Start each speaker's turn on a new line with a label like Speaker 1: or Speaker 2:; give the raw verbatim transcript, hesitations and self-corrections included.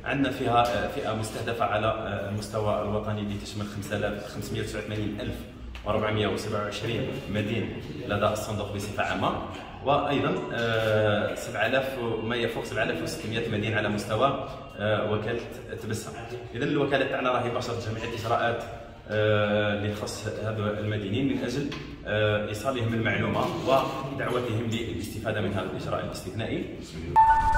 Speaker 1: عندنا فيها فئه مستهدفه على المستوى الوطني اللي تشمل خمسة آلاف وخمسمائة وتسعة وثمانين ألف وأربعمائة وسبعة وعشرين مدين لدى الصندوق بصفه عامه، وايضا سبعة آلاف وما يفوق سبعة آلاف وستمائة مدين على مستوى وكاله تبسم. اذا الوكاله تاعنا راهي باشرت جميع الاجراءات اللي تخص هذو المدينين من اجل ايصالهم المعلومه ودعوتهم للاستفاده من هذا الاجراء الاستثنائي.